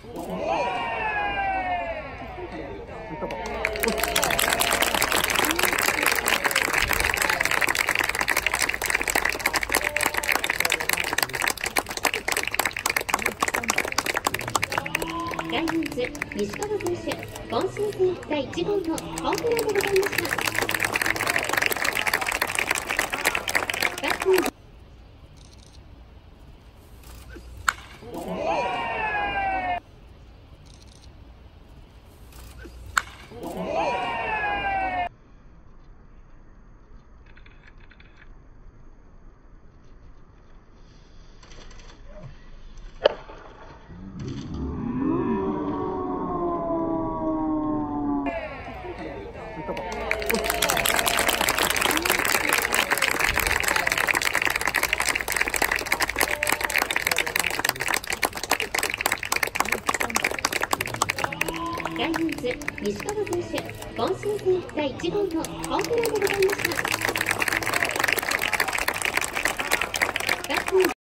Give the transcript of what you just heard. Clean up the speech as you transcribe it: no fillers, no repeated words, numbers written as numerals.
ライオンズ西川選手、今シーズン第1号のホームランでございました。バッティングライオンズ西川選手、今シーズン第1号のホームランでございました。